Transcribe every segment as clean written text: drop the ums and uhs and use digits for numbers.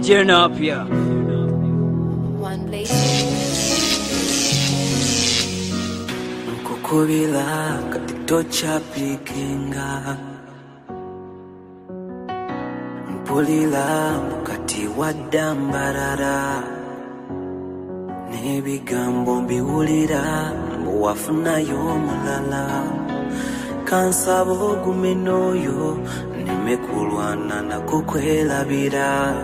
DJ Napia. One place. Nkukubila katito chapikinga, mpulila mukati wadambarara, nebigambo mbiwulira mbuwafunayo mulala. Kansaba ogume n'oyo nemekulwana nakukwelabira.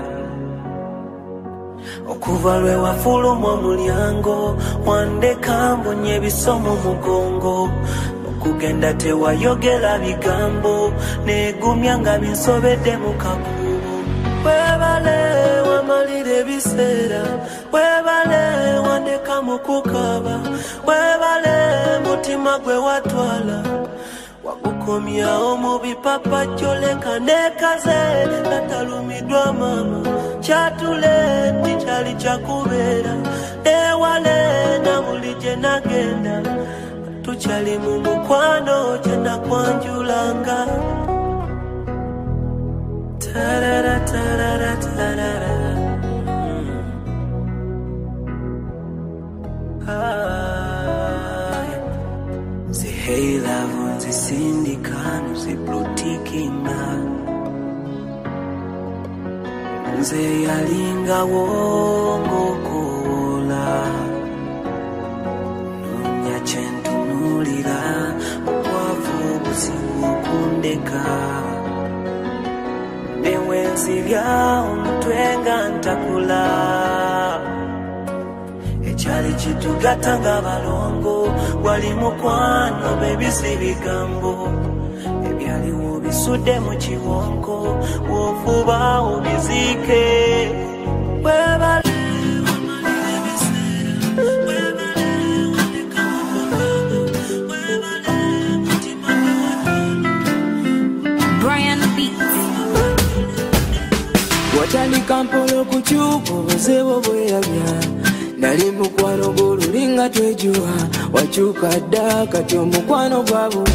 Okuva lwe wafuluma omulyango wandeka mbonye ebisomo mugongo, okugenda tewayogera bigambo negumya nga binsobedde mu kakubo. Webale wamalira ebiseera, webale wandeka mu kukaba, webale mutima gwe watwala wagukomyawo mu bipapajjo leka nekaze natalumidwa mama. Chatule tichali chakubeera ewale na buli gye nagenda tukyali mu mukwano gye nakwanjulanga. Tarara tarara tarara. Say hey love, nzisindika nziblutikina, nze yalinga wongokola, nunya kyentunulira obwavu obuzibu kundeka, newenzibya omutwe nga ntakula. Ekyali kitugata nga balongo wali mukwano bebisi bigambo, ebyaliwo bisudde mu kiwonko wofuba obizike. Webale wamalira ebiseera, webale wandeka mukukaba, webale mutima gwe watwala. Brian Beats. Watandika mpolo kukyuka obuzibu bweyabya, nali mukwano gw'olulinga twejuwa, wakyuka dda kati omukwano gwabula.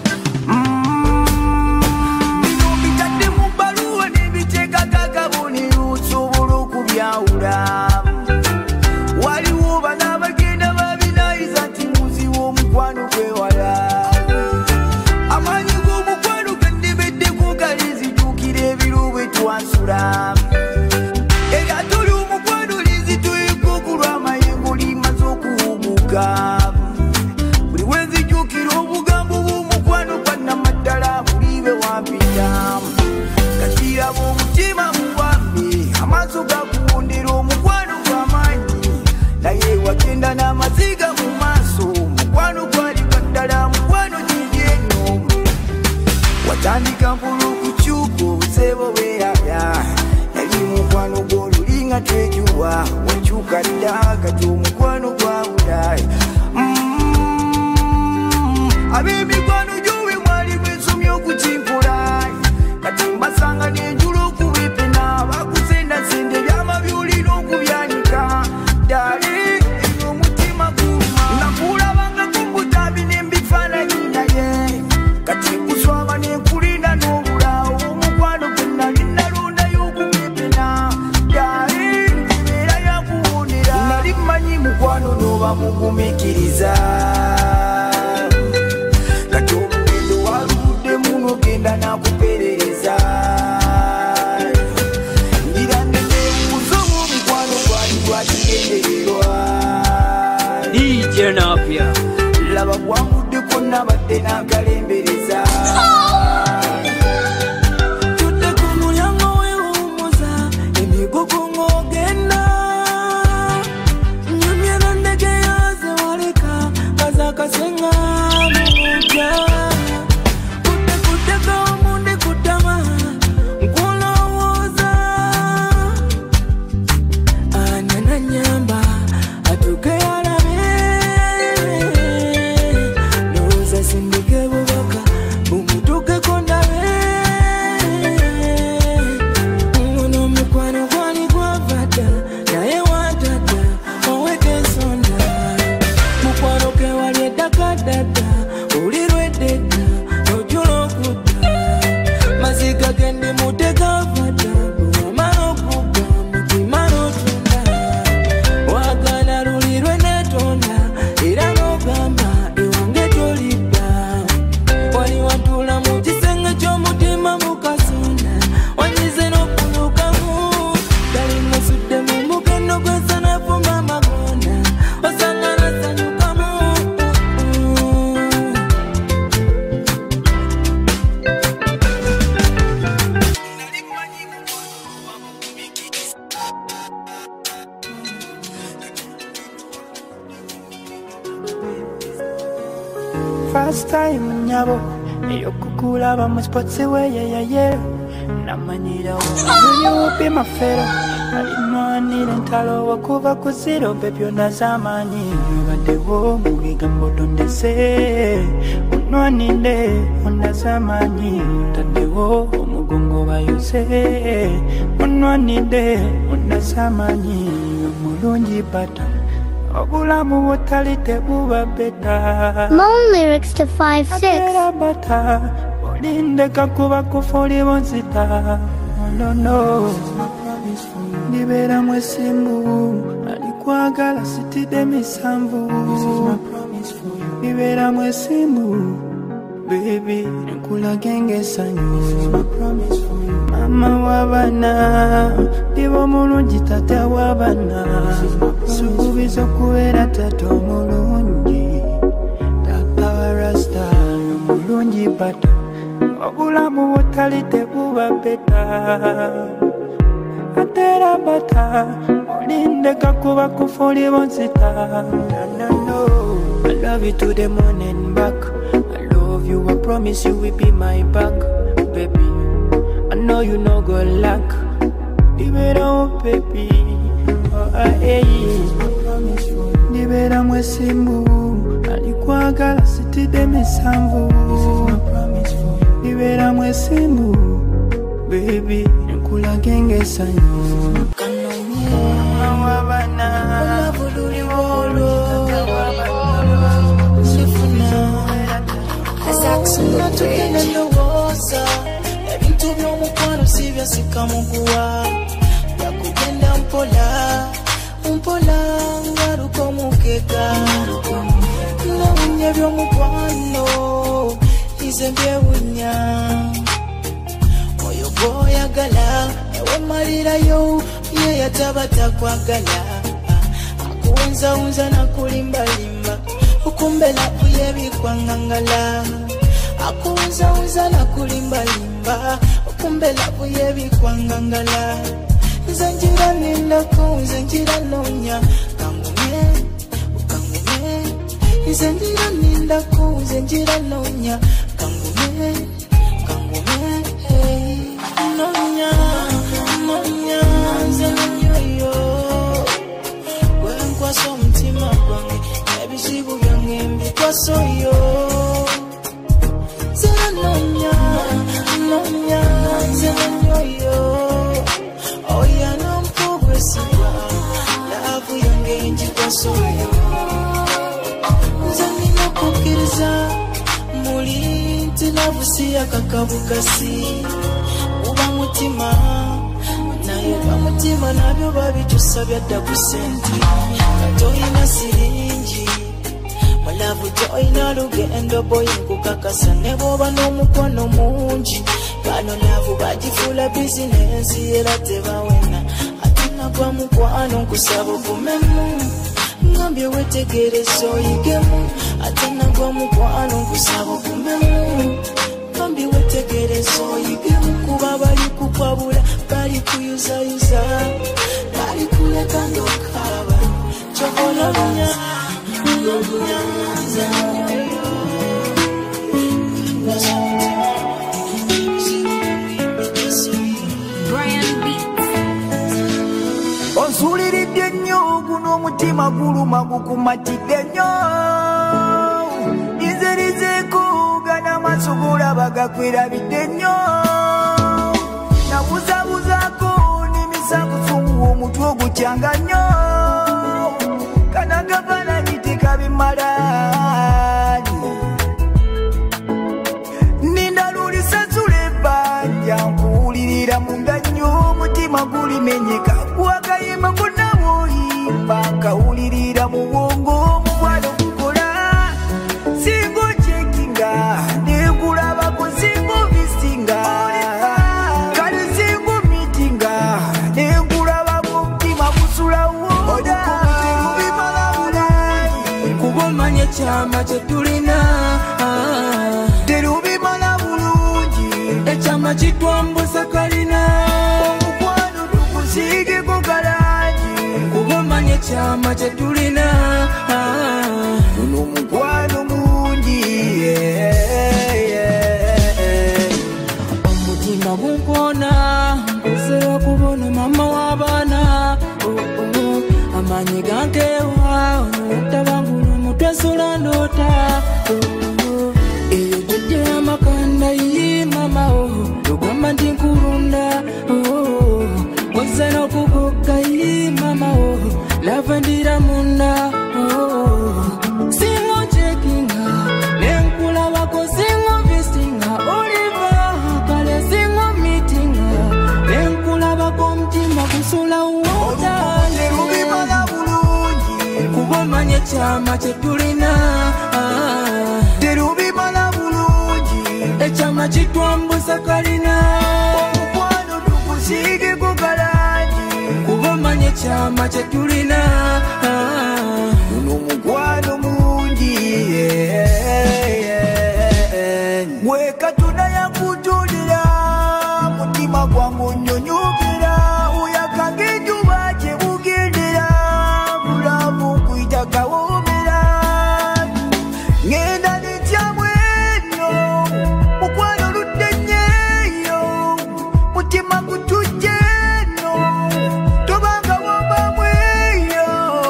Bitadde mu bbaluwa n'ebiteekako akabonero osobola okubyawula. Waliwo bano abagenda babinayiza nti muzibu omukwano gwewala. Amaanyi g'omukwano gandibeddeku kale nzijukira ebiro bwe twasula. Eryatuli omukwano lizituyeko ku lw'amayengo limaze okuwubuka. Buli wenzijukira obugambo bw'omukwano gwannamaddala bulibe wampita. Kakiraba omutima mubambe amaaso gakuwondera omukwano gw'amaanyi, naye wagenda n'amaziga mu maaso omukwano gwali gwaddala mukwano kingi ennyo. Watandika mpolo okukyuka obuseebo bweyabya, nali mukwano gw'olulinga twejuwa, wakyuka dda kati omukwano gwawula. Ab'emikwano gy'owe mwali mwesomya okukimpula, kati mbasanga n'enjula okubipena, bakusendasenda ebyama by'olina okubyanika. Ddali eyo omutima guma nakulabanga ku mbutabi n'embifaananyi naye, kati nkuswaba n'enkulinda n'obulawo omukwano gwe nali nalondayo okubipena. Ddali mbeera yakuwondera, nali mmanyi mukwano n'oba mugumikiriza. Kati omugendo waludde muno genda nakuperereza. Ngira neneebuuza omukwano gwali gwakigendererwa. DJ Napia. Laba gwamuddeko nabadde n'akalembereza. Tudde ku mulyango weewummuza emigogo ng'ogenda, nyumye na ndege yaze waleka kazakasenga mumutya. Kuddeka omundi kuddama nkulowooza, anananyamba atuke alabe, ndowooza sindike buba first time nyabo eyokukulaba mu spots weye namanyira upe mafero alinwanira entalo wakuva ku zero bebyonna z'amaanyi baddewo mu bigambo tondese unwanire onna z'amaanyi taddewo omugongo bayose unwanire onna z'amaanyi omulungi bata obulamu butali tebuba beta Moan lyrics to 5-6. bata olindeka kuba kufuli bonzita no libera mwesimbu alikwagala sitide misanvu libera mwesimbu baby nkulagenge sanyu mama wabana libo mulungi tata wabana sukubiza kubeera tata omulungi tata wa rasta mulungi bata obulamu butali tebuba beta atera bata olindeka kuba kufuli bonzita no. I love you to the morning back. I love you, I promise you will be my back, baby. I know you no go lack. Libera baby, hey. Libera mwesimbu alikwagala sitide misanvu. Libera mwesimbu baby nkulagenge sanyu wabana Natugenda ndowooza ebintu by'omukwano si byasika muguwa yakugenda mpola ngaluka omukeka nawunya by'omukwano ize mbyewunya oyo gwoyagala ewe malirayo ye yatabata kwagala akuwunzawunza nakulimbalimba ukumbela kuyebikwangangala akuwunzawunza nakulimbalimba ukumbela kuyebikwangangala nze njira nindako nze njira nonya kangume nze njira nindako nze njira nonya kangume nonya nze nonyoyo gwenkwasa omutima gwange ebizibu byange mbikwasoyo nonya nze nonyoyo oya nompogwesiba laavu yange njikwasoyo nze nina kukkiriza muli nti laavu si yakakabukasi uba mutima naye bamutima nabyo babikyusa byadda ku sente katoyina siringi malavu toyina lugendo boyi nkukakasa ne bwoba n'omukono mungi bano laavu bagifuula bizinensi era tebawena ate nagwa mukwano nkusaba ovumemu ngambye wetegereza oyigemu ate nagwa mukwano nkusaba ovumemu ngambye wetegereza oyigemu kuba bali kukwabula bali kuyuzayuza bali kuleka ndokaba kyobolonya Brian Beats. onsuliridde nnyo guno omutima guluma gukumatidde nnyo nzerizeeko gana maaso golaba gakwerabidde nnyo nabuzabuzaako n'emisankusungu omutwe ogukyanga nnyo kanagafaananyi tekabimalaani nindalulisasula ebbanja nkuwulirira munda nnyo omutima gulimenyeka gwakayimba gonna bwoyimba nkawulirira mu bwongo omukwano gukola singa ocekinga nekulabako singa obisinga kale singa omitinga nenkulabako omutima gusulawo kuba omanya ekyama kyetulina terubimala bulungi ekyama kitwambusa kalina omukwano tugusiige kusula uwoda terubimala bulungi kubomanye chama chetulina terubimala bulungi echama chitwambusa kalina omukwano tukusiige kugalangi kubomanye chama chetulina uno mukwano mungi mwekatuna yakutulira mutima gwangu nyonyukira uyakange juba kyebugendera bulamu kwita kawomera ngenda netyamweno mukwano luddenyeyo mutima gutujjeno tobanga wambamweyo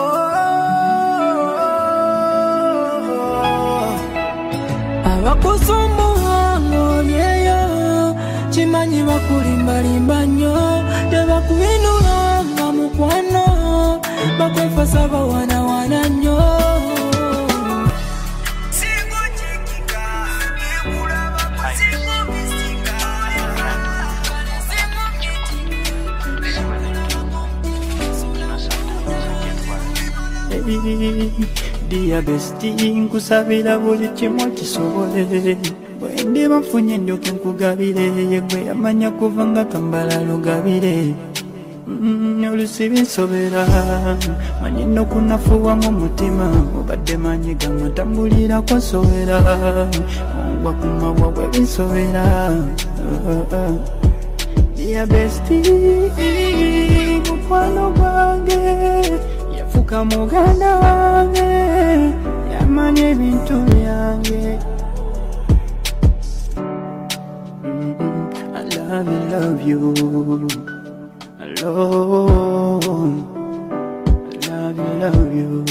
abakusumbuhango lyeyo chimanyi bakulimbalimba nnyo tebakubinulanga mukwano bakwefasa bawana nnyo Dear bestie, nkusabira buli kimu kisobole bwendi bafunye ndyoke nkugabire yegwe yamanya kuva nga twambala lugabire olusi binsobera manyi nokunafuwa ng'omutima obadde manyi gamatambulira kwasobera ongwa kumabwa bwe binsobera Dear bestie, mukwano gwange yafuka muganda wange yamanya ebintu byange I love you alone I love you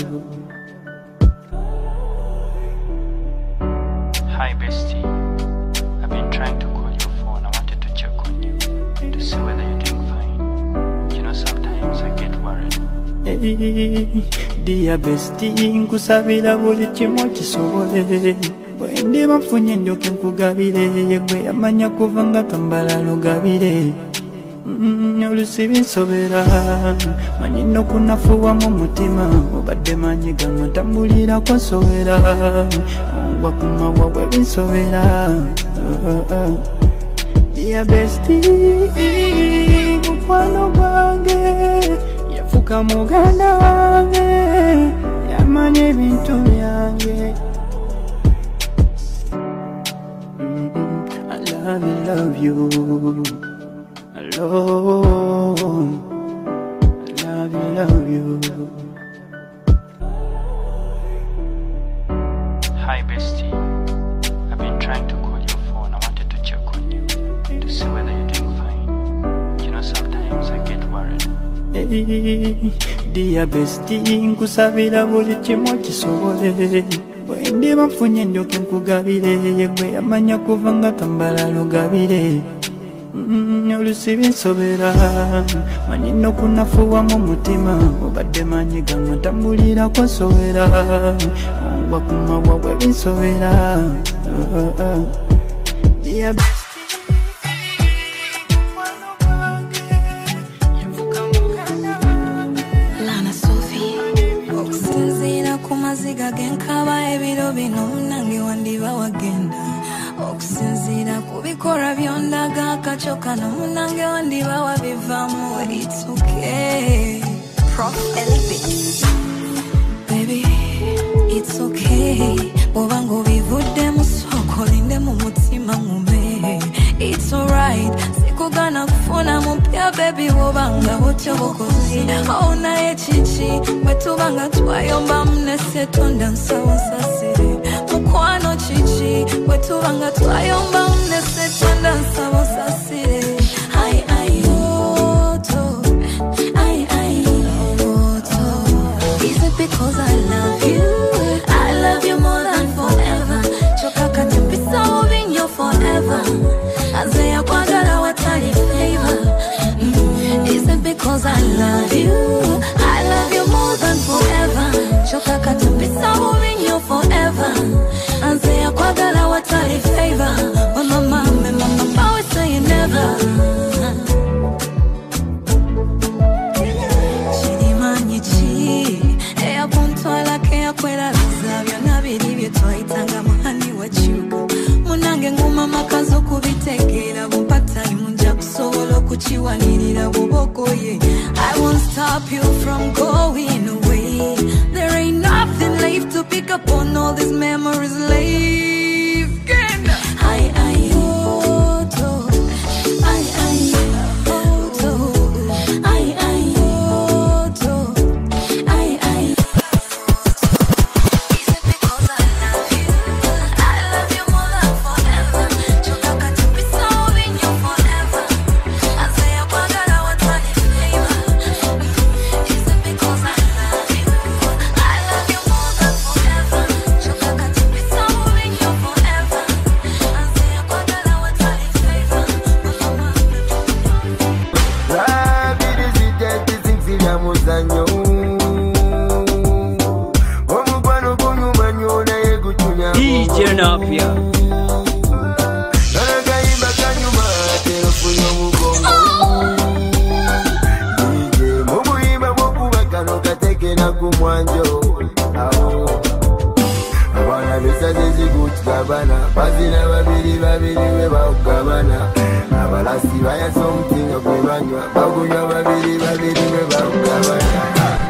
Hi bestie, I've been trying to call your phone. I wanted to check on you to see whether you're doing fine. You know, sometimes I get worried. Dear bestie, nkusabira buli kimu kisobole bwendi bafunye ndyoke nkugabire yegwe yamanya kuva nga twambala lugabire olusi binsobera manyi nokunafuwa ng'omutima obadde manyi gamatambulira kwasobera ongwa kumabwa bwe binsobera Dear bestie, mukwano gwange yafuka muganda wange yamanya ebintu byange I love you alone I love you Hi bestie, I've been trying to call your phone. I wanted to check on you to see whether you're doing fine. You know, sometimes I get worried. Dear bestie, nkusabira buli kimu kisobole bwendi bafunye ndyoke nkugabire yegwe yamanya kuva nga twambala lugabire olusi binsobera manyi nokunafuwa ng'omutima obadde manyi gamatambulira kwasobera ongwa kumabwa bwe binsobera Dear Lana Sophie okusinziira ku maziga genkaba ebiro bino munange wandiba wagenda okusinziira ku bikolwa byondaga akaco kano munange wandiba wabivaamu it's okay Prof Elvis baby it's okay bwobanga obivudde mu soko linde mu mutima ngume it's alright sikugana kufuna mupya baby bwobanga butyo bukozi oh naye kiki bwe tubanga twayomba munesetonda nsaba nsasire mukwano kiki bwe tubanga twayomba munesetonda nsaba nsasire ai ai oto ai ai oto is it because I love you more than forever choka katipisa moving you forever Azea kwagala watali favor Is it because I love you more than forever Choka katipisa moving you forever Azea kwagala watali favor Oh mama always say never kubitegera bumpata imunja kusobola kuchiwanirira bubokoye. I won't stop you from going away. There ain't nothing left to pick up on all these memories left. DJ Napia. Bazina babiri we baugabana abalasi baya something okwebanywa bagunywa babiri we baugabana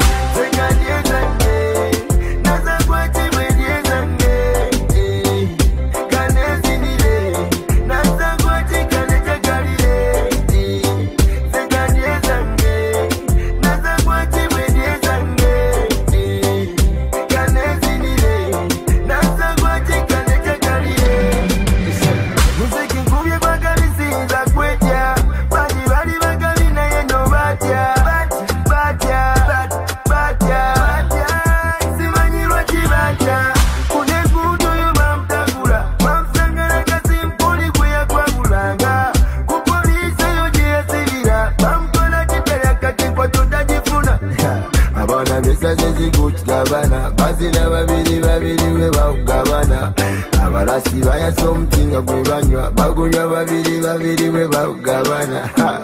bazina babiri we baugabana abalasi baya something okwebanywa bagunywa babiri we baugabana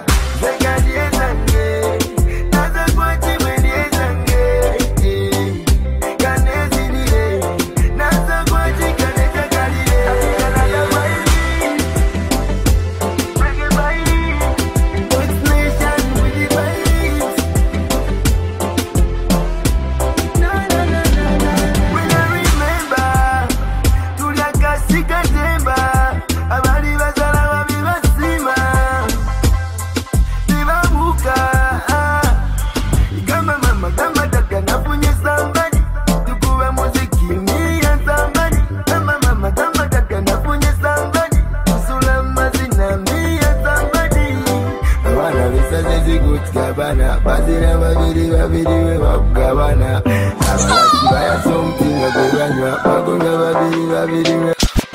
bazina babiri we baugabana abalasi baya something okwebanywa bagunywa babiri we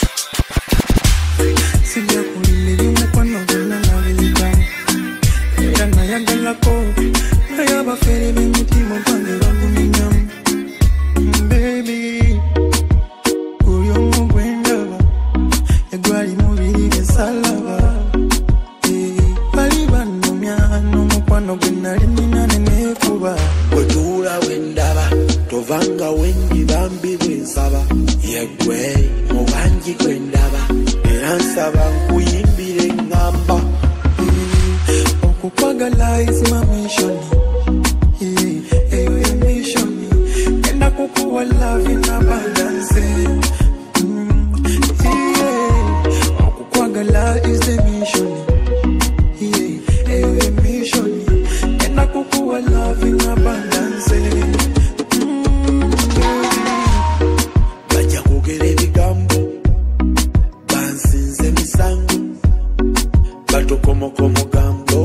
sija kulili mukwano gonna nabika era nayagala ko nayaba fere b'emitima gwange baguminyam baby kuyo mugwendaba egwali mubiri gesalaba bali banomya n'omukwano gwe nali nina nenekuba bwetuula wendaba tovanga wendi bambi bwensaba yegwe mubangi gwendaba era nsaba nkuyimbire ngamba okukwagala is my mission eyo ya mission enda kukuwa love in abundance okukwagala is the mission love in abundance. Bajja kwogera ebigambo bansinze misango batokomoka omugambo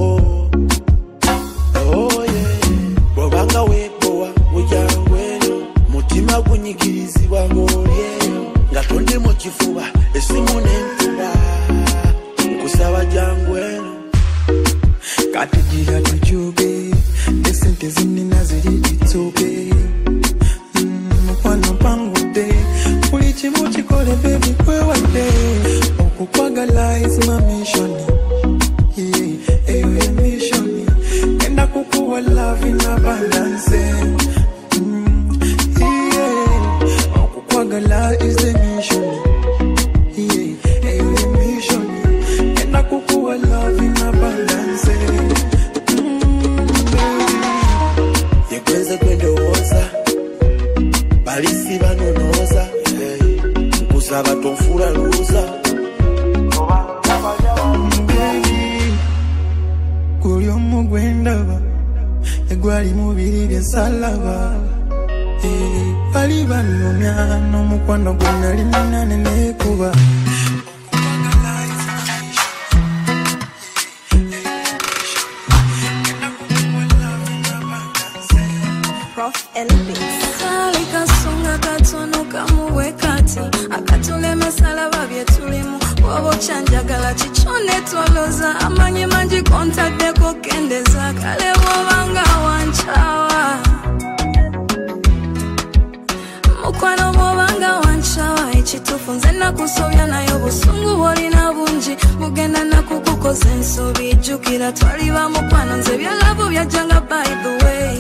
bwobanga weekowa mujangu eno mutima gunyigirizibwa ng'olyeyo nga tonde mu kifuba esimu n'enkuba nkusaba jangu eno katugira tujube esente zinina ziri itsobe mukwano pangude buli kimu kikole baby kwewadde okukwagala is my mission eyo ya mission enda kukuwa love in abundance okukwagala is the mission eyo ya mission buza baby kuri omugwendaba egwali mubiri bya salaba bali banyumya n'omukwano gwonna liminane nekuba Prof Elvis Salika songa katono kamuwe kati akatule masalaba byetulimu wobo chanjagala chichone twaloza amanye manji kontadde ko kendeza kale wobanga wanchawa mukwano wobanga wanchawa ekitufu nze nakusobya nayo busungu bolina bungi mugenda nakukukoza ensobi jjukira twali ba mukwano nze byalabu byajjanga by the way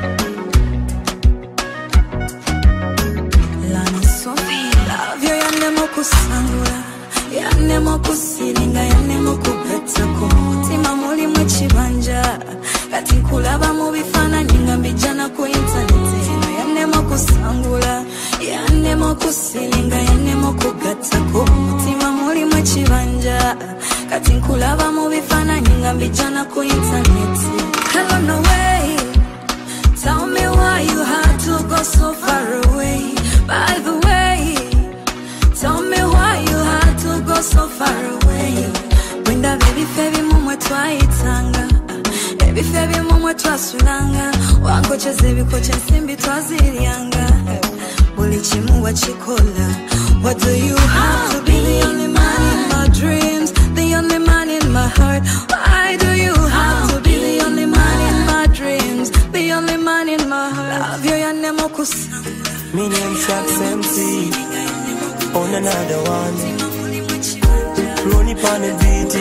kusangula yanemo kusiringa yanemo kupeta ku mutima muri mu kibanja kati kulaba mu bifaananyi nga mbijjana ku internet yanemo kusangula yanemo kusiringa yanemo kugatta ku mutima muri mu kibanja kati kulaba mu bifaananyi nga mbijjana ku internet hello no way tell me why you had to go so far away by the way tell me why you had to go so far away. When the baby febi mumwe twaitanga, baby febi mumwe twasulanga, wankoche zebi koche simbi twazirianga. Buli chimu wachikola. What do you have to be the only man in my dreams, the only man in my heart? Why do you have to be the only man in my dreams, the only man in my heart? Love you yanemo kusanga. Me name Shax MC. On another one, Ronnie Pane BT.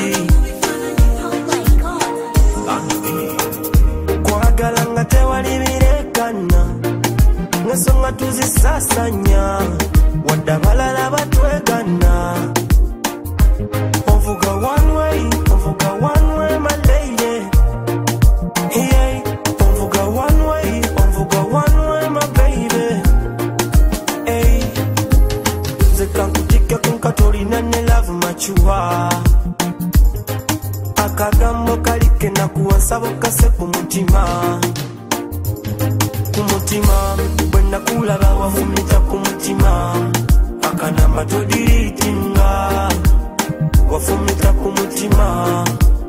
Kwagala nga tewali birekana, ngasonga tuzisasanya, wadde abalala batwegana. Ovuga one way, my lady. Yeah, ovuga one way, my baby. Kankutika kunkatolina ne love machuwa akagambo kalike na kuwasabo kase kumutima bwena kulaba wafumita kumutima akanamba todiritinga wafumita kumutima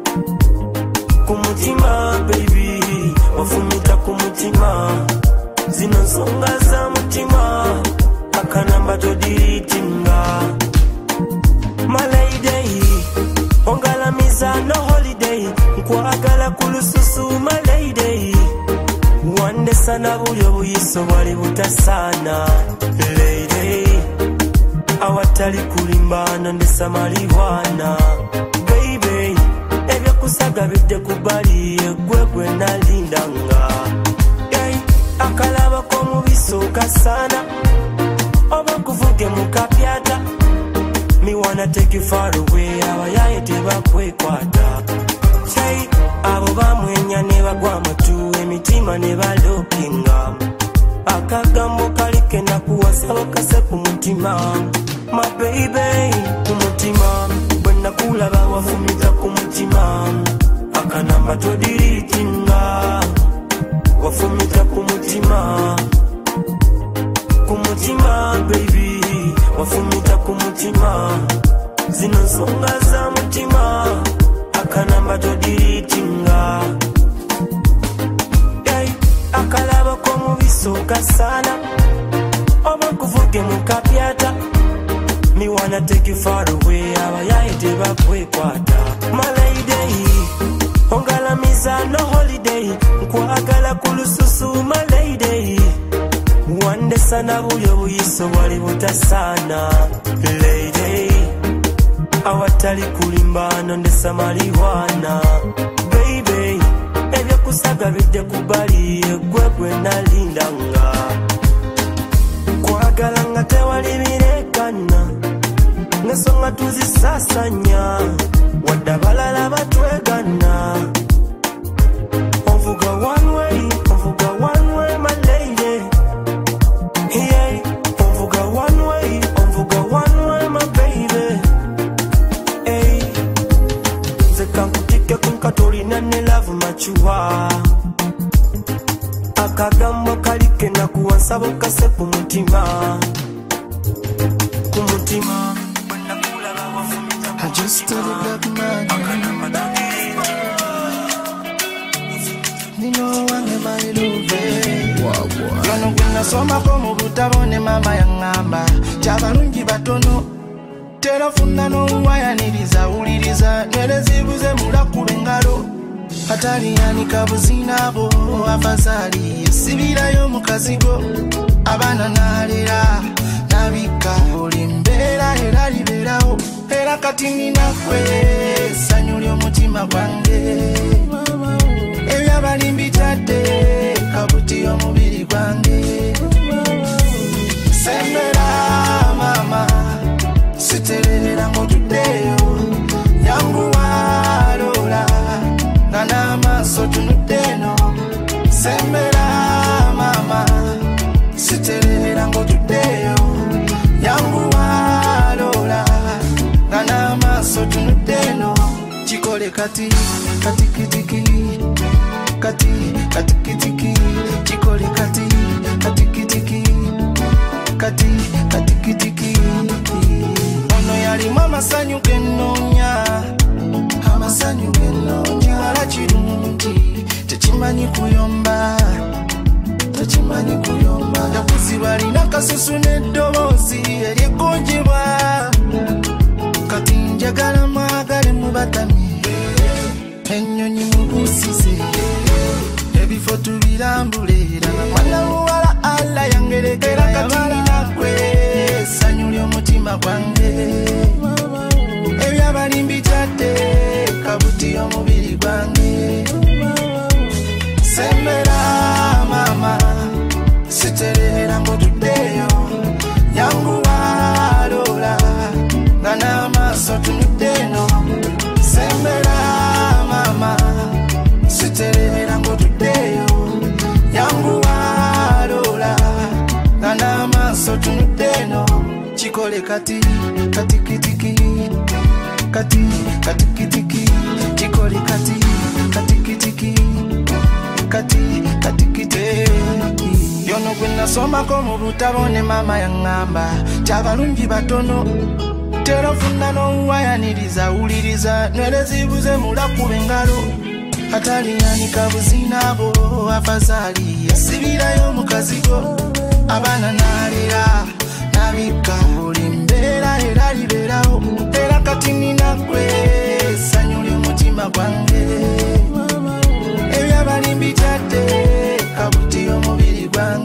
baby wafumita kumutima zino nsonga za mutima akanamba todiritinga my lady ongalamiza no holiday nkwagala kulususu my lady wande sana bulyo buyiso bwali butasana lady awatali kulimbana ndesa maliwana baby ebyokusaga bidde kubali egwegwe nalindanga akalaba komubiso kasana oba kuvuge mukapyata me wanna take you far away abayaye tebakwekwata chai abo bamwenya ne bagwa matu emitima ne balokinga akagambo kalike na kuwasaba kase kumutima my baby kumutima bwena kulaba wafumita kumutima akanamba todiritinga wafumita kumutima baby wafumita kumutima zino nsonga za mutima akanamba todiritinga akalaba komubiso kasana oba kuvuge mukapyata me wanna take you far away abayaye tebakwekwata my lady ongalamiza no holiday nkwagala kulususu my lady wande sana bulyo buyiso bwali butasana lady awatali kulimbana ndesa maliwana baby ebyokusaga bidde kubali egwegwe nalindanga kwagala nga tewali birekana ngasonga tuzisasanya wadde abalala batwegana ovuga one way my lady. Yeah, ovuga one way my baby. olina ne love machuwa akagambo kalike na kuwansabo kase ku mutima I just told the black man you know I never love yono kuna soma komu butabone mama yangamba chabalungi batono telefuna no wayaniriza uliriza nerezibuze mulakube ngalo hatali yani kabuzina bo afazali sibirayo mukazigo abana nalira nabika olimbera era liberawo era kati ninakwe sanyuli omutima gwange ebyabalimbi tadde kabuti omubiri gwange sembera mama siterera ng'otuddeyo yangu walola nga n'amaaso tunuddeeno sembera mama siterera ng'otuddeyo yangu walola nga n'amaaso tunuddeeno kikole kati katikitiki kati katikitiki kikole kati katikitiki kati katikitiki ono yalimu amasanyu genoonya amasanyu genoonya ala kirungi tekimanyi kuyomba tekimanyi kuyomba yakuziba alina kasusu n'eddoboozi eryegonjebwa kati njagala mwagale mubatamye ennyonyi mubuusize ebifo tubirambulera mwana muwala alla yangerekera katininakwe essanyu ly'omutima gwange ebyabalimbi tadde kabuti omubiri gwange sembera mama siterera ng'otuddeyo yangu walola nga n'amaaso tunuddeeno sembera mama siterera ng'otuddeyo yangu walola nga n'amaaso tunuddeeno kikole kati katikitiki kati katikitiki kikole kati katikitiki kati katikitiki yono gwe nasomako mu butabo ne mama yaŋŋamba kyabalungi batono telefuna n'owayaniriza uliriza nerezibuze mulakube engalo hatali yanika buzina bo afazali yasibirayo mukazigo abana nalira nabika olimbeera era liberawo era kati ninakwe essanyu ly'omutima gwange ebyabalimbi tadde kabuti omubiri gwange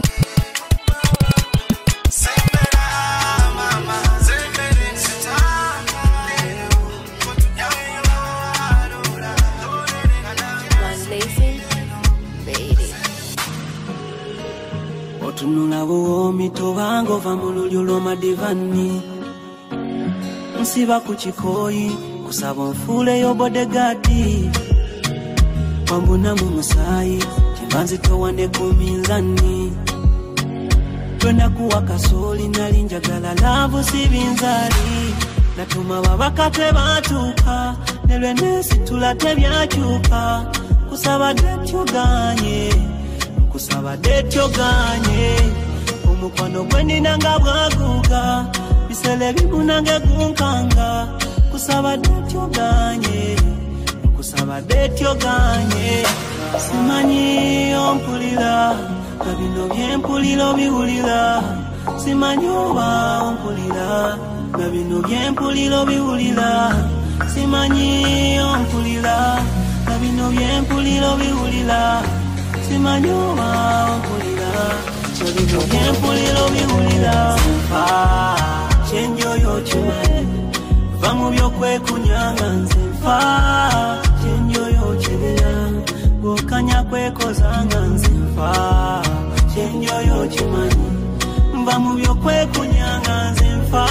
otunula buwoomi tobanga ova mu lulyo lw'omadivani nsiba ku kikooyi kusaba onfuuleyo bodegadi wambuna mu musaayi kimbanzi towane ku minzani lwenakuwa kasooli nali njagala laavu sibinzaali natuma babaka tebatuuka ne lweneesitula tebyakyuka kusaba detyoganye kusaba detyoganye omukwano gwe nina nga bwaguuga bisele bimunange gunkanga kusaba detyoganye kusaba detyoganye simanyi ompulira nga bino byempulira obiwulira simanyi oba ompulira nga bino byempulira obiwulira simanyi ompulira nga bino byempulira obiwulira simanyi oba ompulira nga bino byempulira obiwulira kyenjoyo kimanyi va mu byokwekunyanga nze nfa kyenjoyo kibira bwokanya kwekozanga nze nfa kyenjoyo kimanyi va mu byokwekunyanga nze nfa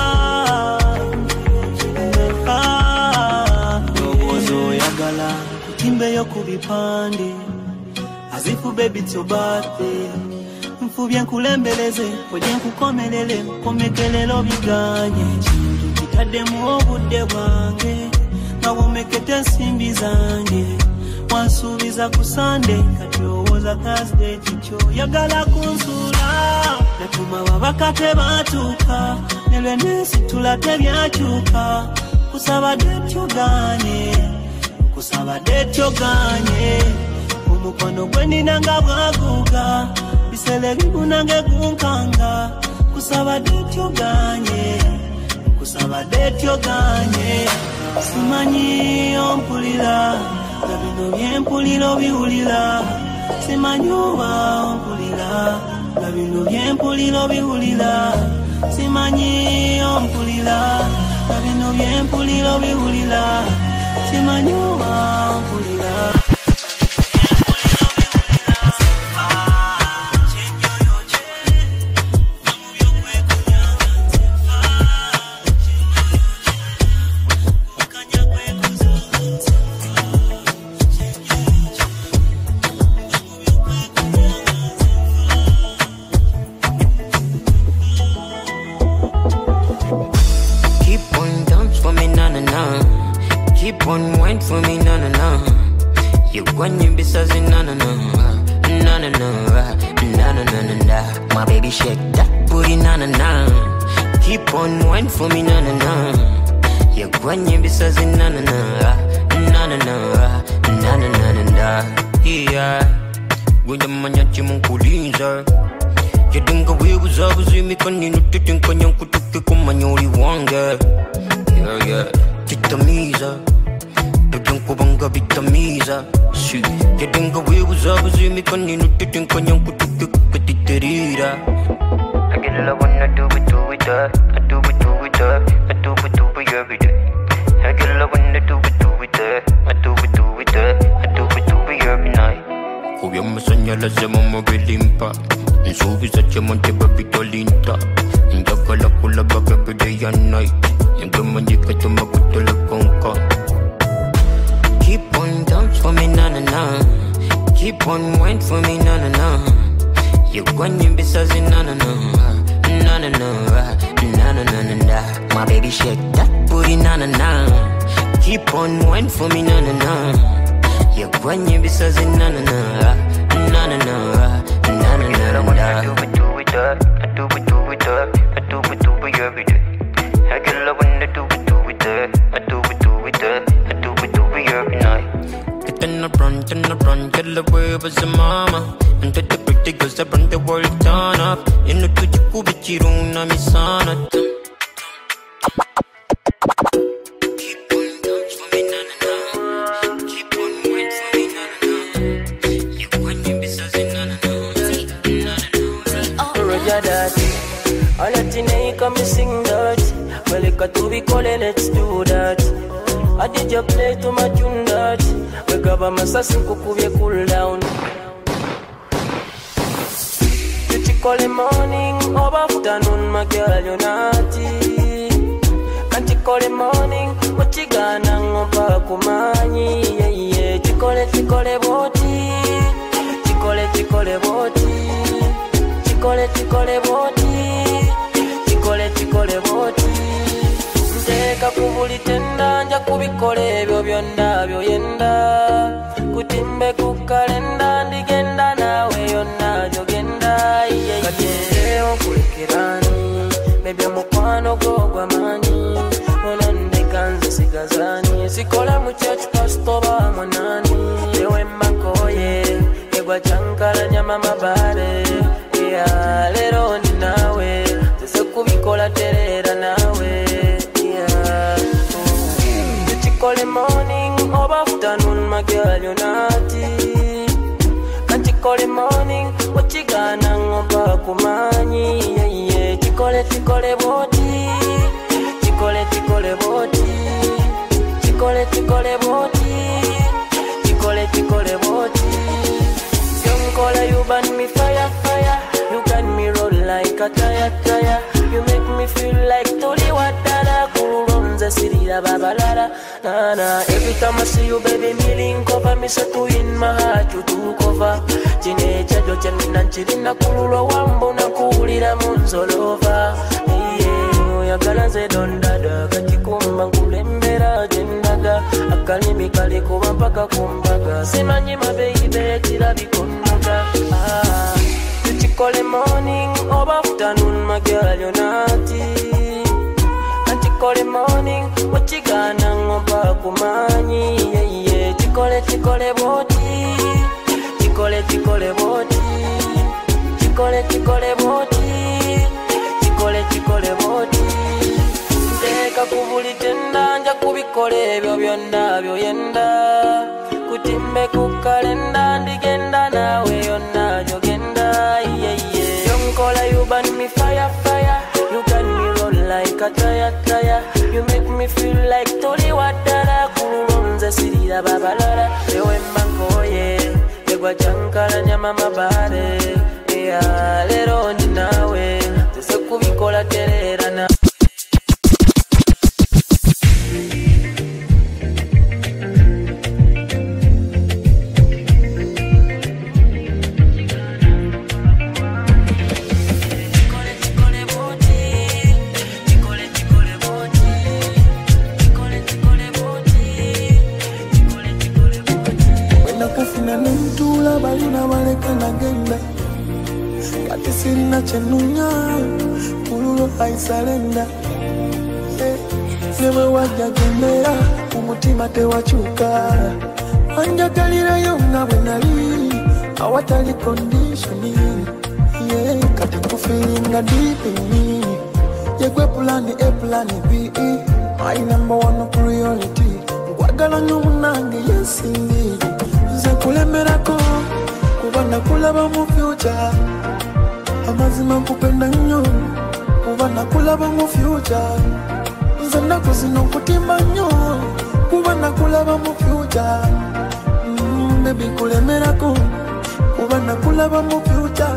lowooza oyagala kutimbeyo ku bipande azifu baby it's your birthday nfubye nkulembereze oje nkukomerere komekelero biganye kintu kitaddemu obudde bwange nga womekete ensimbi zange wansubiza ku Sunday kati owooza Thursday kikyo yagala kunsula natuma babaka tebatuuka ne lwe neesitula tebyakyuka kusaba date yoganye omukono gwe nina nga bwaguuga bisele bibunange gunkanga kusaba date yoganye simanyi ompulira nga bino byempulira biwulira simanyi oba ompulira nga bino byempulira biwulira simanyi ompulira nga bino byempulira biwulira simanyi oba ompulira. Keep on wine for me, na na na. You want you besides na na na, na na na, na na na na. My baby shake that booty, na na na. Keep on wine for me, na na na. You want you besides na na na, na na na, na na na na. Yeah, when the man ya chimunkuliza, you think we was always me kanino think on yung kutuki kumanyori wanga. Yeah yeah, chitamiza. Ko banga bitamiza si que tengo huevos abos y mi canino te tengo ñan kutuke petiterira. I get love when I do it her, I do it her, I do it every day. I get love when I do it her, I do it her, I do it every night. Obvio me señala se mama belimpa, en su visa che monte papito linta, en ya que la kula va every day and night, en que me diga que me gusta la conca. Keep on dance for me, na na na. Keep on wine for me, na na na. You want you besides na na na, na na na, na na na na. My baby shake that booty, na na na. Keep on wine for me, na na na. You want you besides na na na, na na na, na na na. I do it her, I do it her, I do it every day. I get love when I do it her, I do it her, I do it every night. Turn around, get away with the mama. And the pretty girls that run the world turn up. In the tuju kubichiruna misana. Keep on dance for me, na na na. Keep on wine for me, na na na. You want me besides na na na, na na na. Roger that, all that in come sing that. Well, it got to be called, let's do that. I did your play to my tune that. We grab a massassin kukuvye cool down. You call it morning, over afternoon, my girl, you're naughty. Can't you call it morning, what you gonna over kumani? Yeah, yeah, chikole boti. Chikole boti. Chikole boti. Chikole boti. Nteka kubulitenda nja kubikola ebyo byonna byoyenda kutimbe ku kalenda ndigenda naawe yonna gyogenda kati onkulekirani bebyo mukwano gw'ogwamaanyi onandeka nze sigazani sikola mu church pastor ba munani ewe mbakoye egwa cankalanya mama bare lero ndi naawe tese kubikola terera naawe. Call it morning, over afternoon, my girl, you're naughty. Can't you call it morning, what you gonna over kumani? Yeah, yeah, chikole boti. Chikole boti. Chikole boti. Chikole boti. Young caller, you burn me fire. You got me roll like a tire. You make me feel like Toli Watara, Kurunza Sirida Babalada. Nana, every time I see you, baby, me link over, me set to in my heart, you took over. Teenager, Jochen, and Chilina Kuru, Wambona Kurida Munzolova. Yeah, you're gonna say, don't dada, Katikum, Kulembera, Jendaga. kalimi kali kuba mpaka kumbaga simanyi mabeyibe kirabikonoga tukikole morning oba afternoon my girl you're naughty antikole morning wachigana ngoba kumanyi yeah tikole boti tikole boti tikole boti tikole boti ndeka kubulitenda nja kubikole ebyo byonna byoyenda kutimbe ku kalenda ndigenda nawe yonna jogenda yonkola you burn me fire you got me roll like a tire you make me feel like toli wadala kulunze sirira babalala ewe mankoye egwa chankala nyama mabare lero ndi nawe tese kubikola terera na Nentula balina baleka nagenda kati sirina kyenunya kululo aisalenda newe wajja gendera umutima tewakyuka wanjagalirayo nga bwe nali awatali conditioning kati nkufiringa deep in me yegwe plan A plan B my number one priority nkwagala nnyo munange yes indeed nze kulemerako kuba nakulaba mu future amazima nkupenda nnyo kuba nakulaba mu future nze nnaku zino nkutimba nnyo kuba nakulaba mu future baby kulemerako kuba nakulaba mu future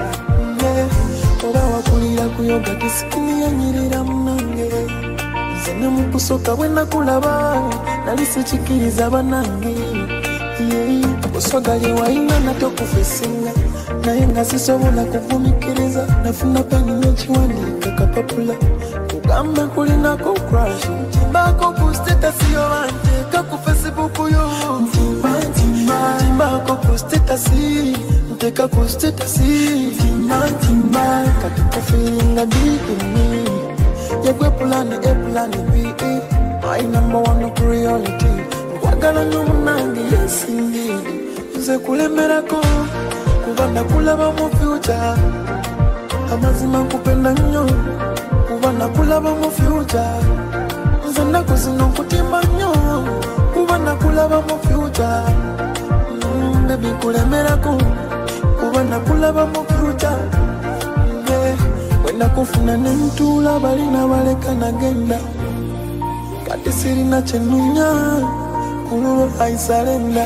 oba wakulira kuyoga kisikini yanyirira munange nze ne mu kusooka bwe nakulaba nali sikikiriza banange oswagali waina natokufesinga naye nga sisobola kuvumikiriza nafuna peni nekiwandiika kapapula kugambe kulinako crash ntimbako ku statasi yo banteeka ku Facebook yo ntimbako ku statasi nteeka ku statasi ntimba kati kufiringa dikini yegwe plan A plan B my number one priority nkwagala nnyo munange yes indeed nze kulemerako kuba nakulaba mu future amazima nkupenda nnyo kuba nakulaba mu future nze nnaku zino nkutimba nnyo kuba nakulaba mu future baby kulemerako kuba nakulaba mu future bwe nakufuna ne ntuula balina baleka nagenda kati sirina kyenunya kululo aisalenda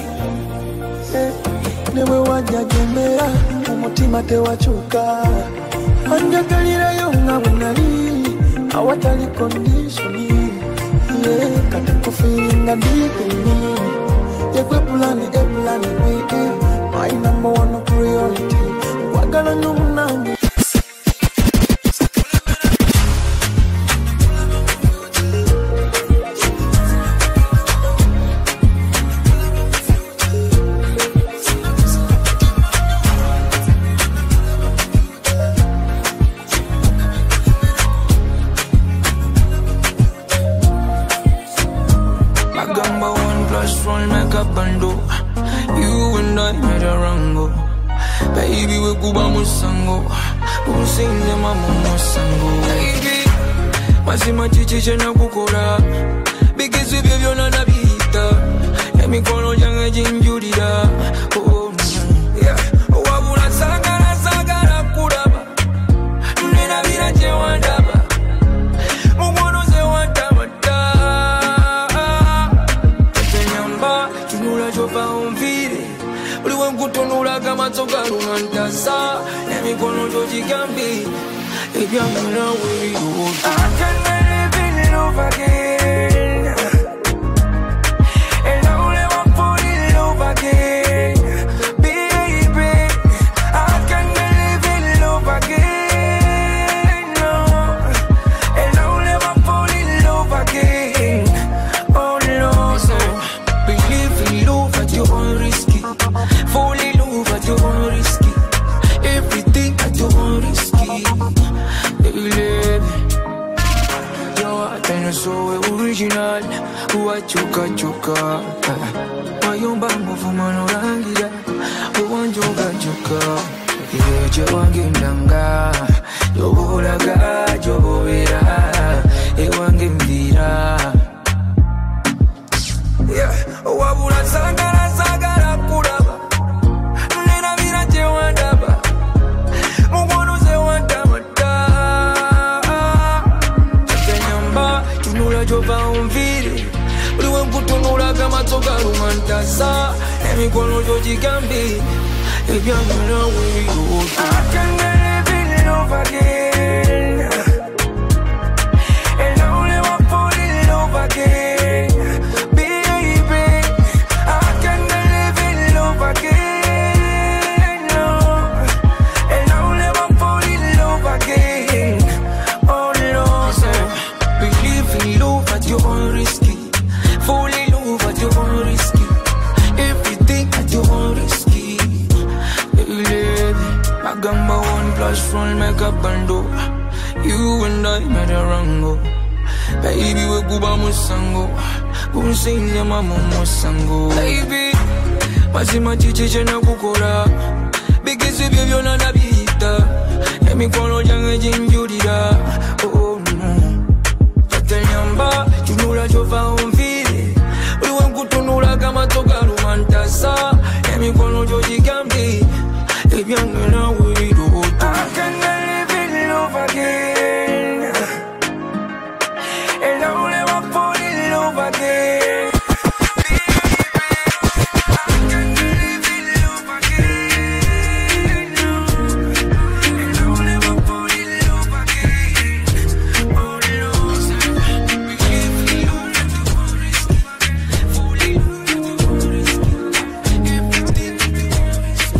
newe wajja gendera umutima tewakyuka wanjagalirayo nga bwe nali awatali conditioning kati nkufiringa dipini yegwe plan A plan B my number one priority nkwagala nnyo munange You and I made a rango. Baby, we kuba musango. Usinge mama musango. Baby, masima chichi na kukura. Bikisu byo na nabita. Emikono jange jinjurira. Oh, yeah. Wabula sagara kuraba. Nina vira chewandaba. Mugono se wandaba. Tenyamba, chunula chofa umvire. Uliwe mkutonula kama toka lunantasa. Emikono chojikambi. If I'm in love with you, I can never feel in love again. And I'll never fall in love again. Baby, I can never feel in love again. No. And I'll never fall in love again. Oh no. Uwachuka chuka Mayumba mufuma nurangira Uwanjuka chuka Yeje wangi ndanga Yobulaga jobobera Ewangi mbira Wabula sagara kuraba Nena mira je wandaba Mugwanu ze wandamata Chenyamba tunula jova umviri Uliwe kutunula kama toka rumantasa Emikono joji gambi Ebyamina wiyo I can never live in love again And I only want fall in love again Baby I can never live in love again No And I only want fall in love again Oh no sir Believe in love at your own risky Fall in love at your own risky Everything at your own risky Magamba 1+ front make a bando You and I made a rango Baby we kuba musango Kunsinze mama musango Baby Masima chiche na kukora Bikisi byo na nabita Emikono jange jinjurira Oh no Tatanyamba Tunula jova umvile Uliwe kutunula kama toka rumantasa Emikono joji gambi If you're gonna wait, I can live in love again And I will never fall in love again I can live in love again And I will never fall in love again Oh no, sir Believe in love at your own risk Fall in love at your own risk Everything at your own risk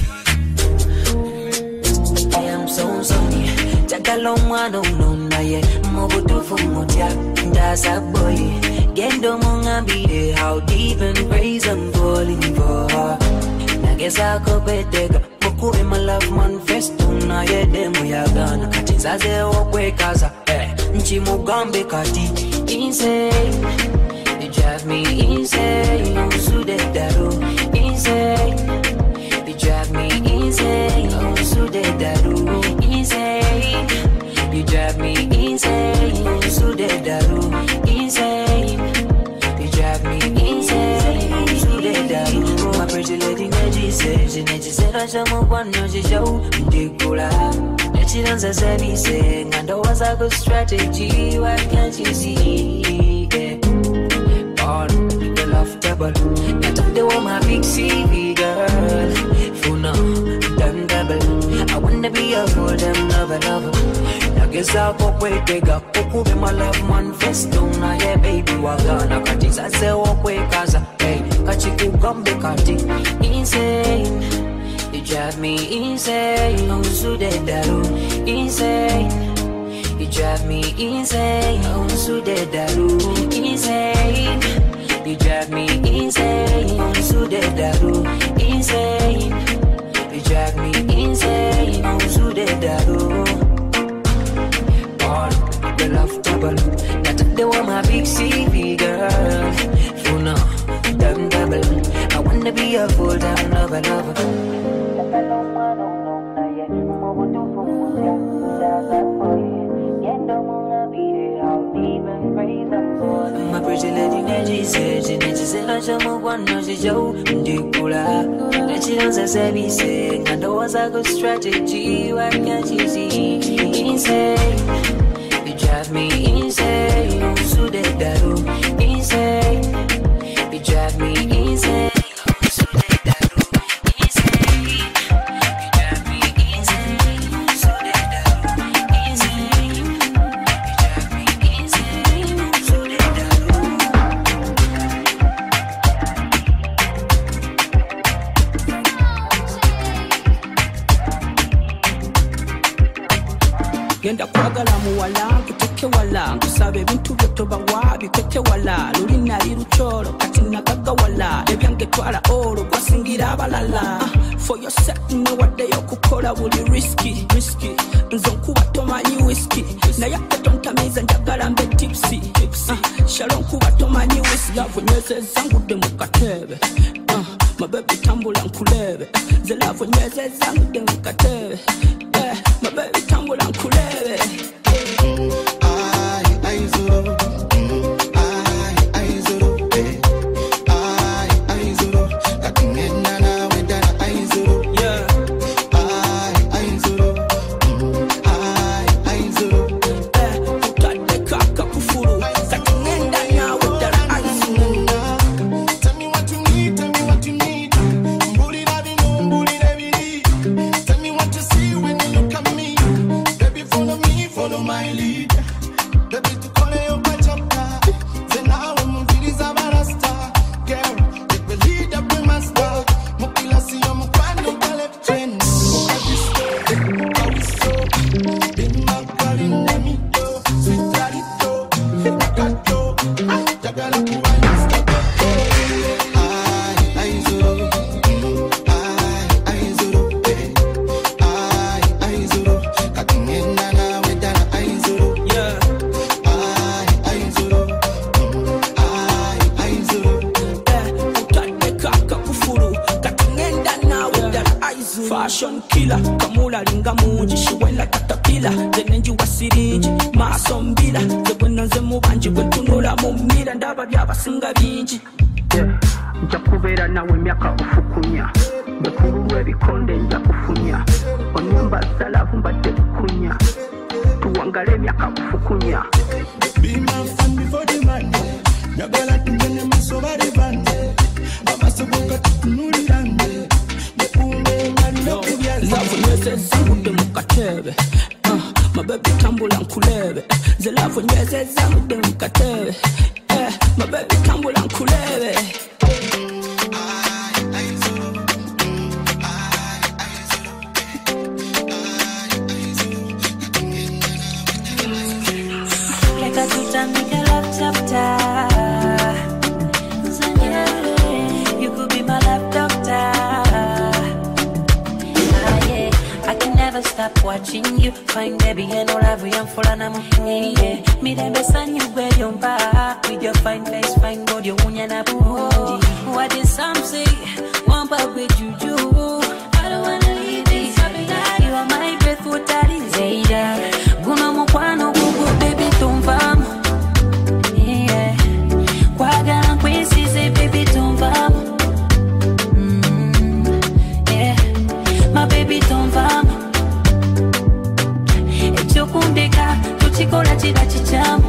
So sorry, Jagalo mwana unona ye Mobutufu motia, ndasa boy Gendo mungambire, how deep and praise I'm falling for her Nageza kopetega, moku in my love manifesto Na ye demo ya gana, katizaze okwe kaza Nchi mugambe kati, insane You drive me insane, usude daru, insane You drive me insane, usude daru Insane, you drive me insane. So dead, insane. You drive me insane. So dead, my pretty lady, Neji said, I shall move on, no, she show. Dicula, and she dance as any sing. And there was a good strategy, why can't you see? On the love table, and they were my big CV girl. For now, done double. I wanna be a full damn lover. I guess I'll go wait, take up, be my love manifesto. Now, yeah, baby, we're gonna cut this. I say, walk away, cause hey, Kachiku come the cutting. Insane, you drive me insane. Oh, so dead, insane. You drive me insane. Oh, so dead, insane. You drive me insane. Oh, so dead, insane. You drive me insane, I'm so dead, all the love trouble. That they want my big CV girl. For now, damn double. I wanna be a full time lover. My pretty lady, Neji said, I shall move on, no, she show. Dicula. She dance as heavy sing, and there was a good strategy. Why can't you see? Insane, you drive me insane. So dead, insane. You drive me insane. So dead, insane. You drive me insane. So dead, insane. You drive me insane. So dead. Genda kwagala muwala nkuteke wala nkusabe ebintu byotoba wabi kwete wala lulina lirucholo kati nagaga wala ebyange twala olo gwasingira abalala for your sake newadde yokukola buli risky nzo nkuba tomanyi whisky naye ate tontamiza njagala mbe tipsy shalom kuba tomanyi love nyeze zangu de mukatebe my baby tambula nkulebe the love nyeze zangu de mukatebe my baby tambula nkulebe I zoro Fashion killer, kamula linga munji, shiwela katapila, zenenji wasiriji, maasombila, zebwenonze mubanji, kwentunula mumila, ndaba byabasinga binji. Njakubera nawe myaka ufukunya, bekurulwe bikonde njakufunya, onyumba salavu mbate kukunya, tuwangale myaka ufukunya. Be my fan before the man, nyagala tungene masoba de bande, abasoboka tutunulirande. Love nyeze zangu de mukatebe my baby tambula nkulebe the love nyeze zangu de mukatebe my baby tambula nkulebe Leka tutamika laptop ta you could be my love doctor. Stop watching you, fine baby, and all I've been full of them. Yeah, me them best and you wear your back with your fine face, fine body, unya na booty. What did some say? One but with you, I don't wanna leave this. You are my breath, what that is. Yeah, guna mokwano, gugu baby, tumvam. Yeah, kwaga kwesi say baby, tumvam. Yeah, my baby, tumvam. Kundeka, tuchikola chida chichamu.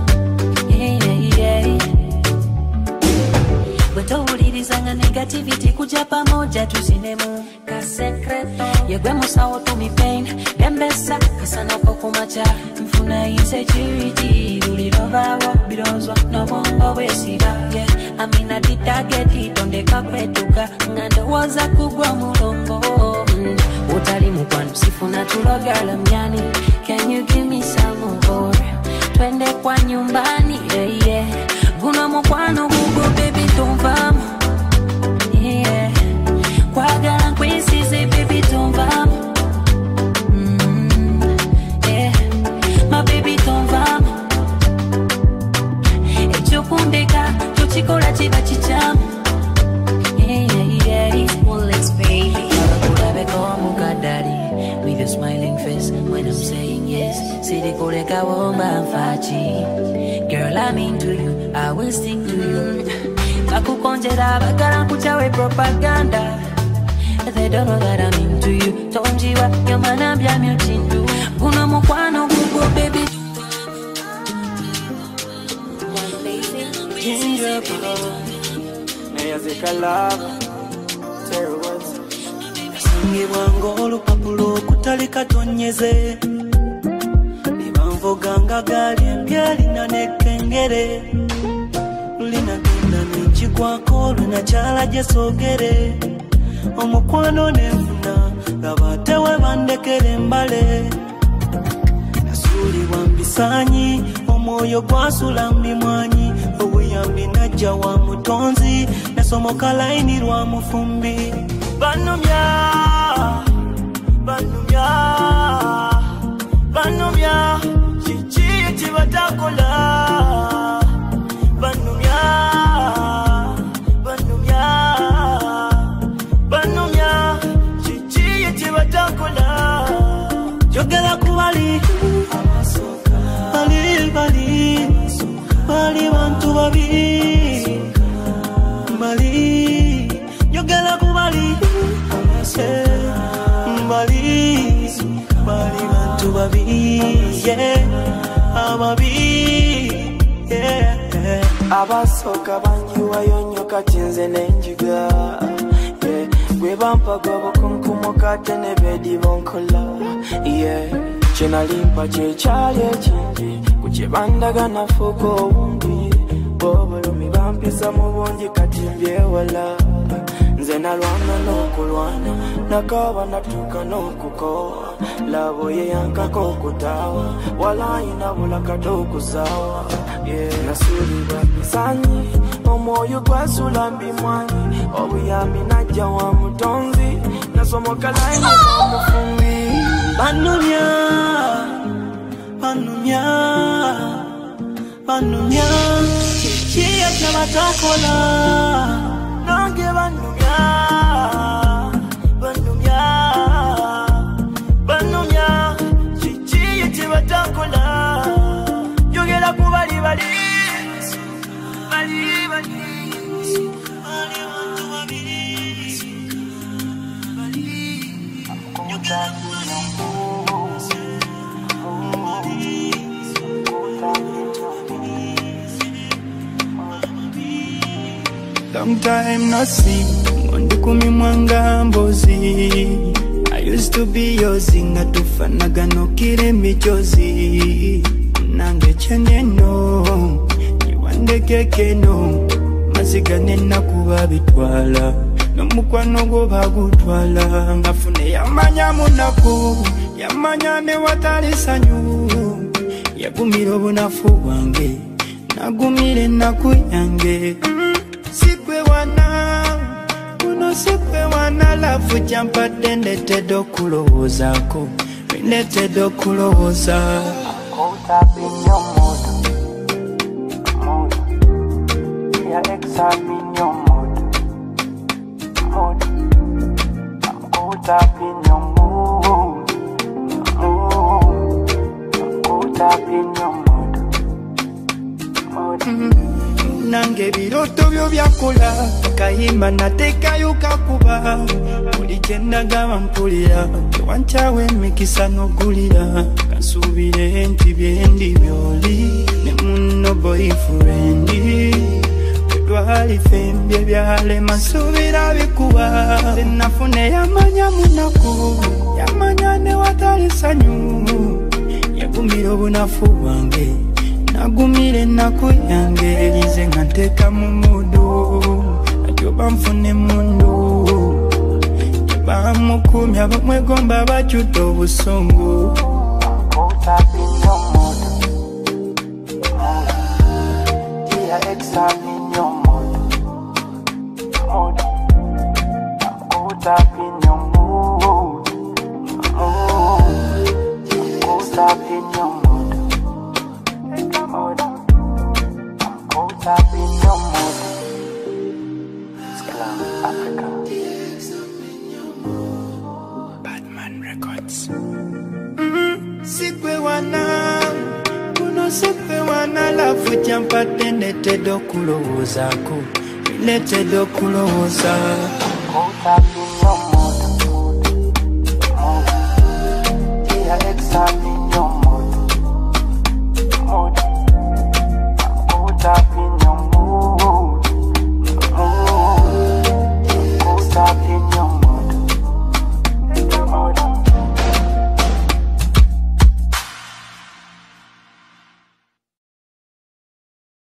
Weto ulirizanga negativity kuja pamoja tusinemu ka secreto. Yegwe musawo to me pain, dembesa kasana pokumacha. Mfuna insecurity, ulilova wa bilozwa no bongo wesiba. Yeah, amina ditageti tondeka kwetuka ngando waza kugwa mulongo. Utali mukwanu sifuna tulogala mnyani. Can you give me some more? Twende kwa nyumbani, yeah, yeah. Guna mokwano gugu baby tumvam. Yeah. Kwa gala kwesi say baby tumvam. Yeah. My baby tumvam. Echokundeka, tuchikola chiba chichamu. Yeah, yeah. Well, let's baby. With a smiling face when I'm saying yes. City koleka womba mfachi. Girl, I'm into you, I will stick to you. Kakukonjera bakara kuchawe propaganda. They don't know that I'm into you. Tonjiwa, your man I'm yamuchindu. Guna mokwano gugu baby. Ngibwango olupapulo kutalika tonyeze Nibanvoganga gali mbyali na nekengere Lulina genda nichigwako luna chala jesogere Omukwano nefuna gabatewe bandekere mbale Nasuli wambisanyi omwoyo gwasula mimwanyi Obuyambi najja wa mutonzi Nasomoka laini lwa mufumbi Banumya, banumya, banumya, chichi chibatakola. Banumya, amabi abasoka banjiwayo nnyo kati nze nenjiga gwe bampaga bukunkumu kate ne bedi bonkola kyenalimpa kyekyali ekingi ku kyebandaga nafuuka obungi bobulumi bampisa mu bungi kati mbyewala nze nalwana n'okulwana nakaba natuuka n'okukowa labo yeyankako okutaawa walayina bulakato okuzaawa nasuulibwa bisanyi omwoyo gwasula mbimwanyi obuyambi najja wa mutonzi nasomoka layina omufumbi banumya banumya banumya kikiya kyabatakola nange banumya banumya banumya kikiya kyabatakola yogera ku bali bali bali bali long time no see, Mondi kumi mwanga mbozi. I used to be yours, nga tufanaga no kire michozi. Nange chene no, iwande keke no, mazigane na kuba bitwala. No mukwano go bagutwala, ngafune yamanya munaku, yamanya ne watali sanyu. Yagumiro bunafu wange, nagumire nakuyange. Sikwe wana, uno sikwe wana lafu jampa dende tedo kulowozako, rinde tedo kulowoza. Kota pinyo moto, moto, ya exa pinyo moto, moto, kota pinyo moto, kota pinyo moto, moto. Nange biroto byo byakola kayimba nateka yukakuba buli kyendaga bampulira wanchawe mikisa nogulira kasubire nti byendi byoli ne munno boyfriend twali fembye byale masubira bikuba nafune yamanya munaku yamanya ne watali sanyu yagumira obunafu bwange nagumire nakuyange elize nganteka mu mudu ajoba mfune mundu bamukumya bamwegomba bachuta obusungu kota pinyo moto tia exa pinyo moto moto kota pinyo moto kota pinyo moto Top in your mood. Sklam Africa. Batman Records. Sikwe wana, uno sikwe wana lafu jampa tende tedo kulowozako, ile tedo kulowoza. Top in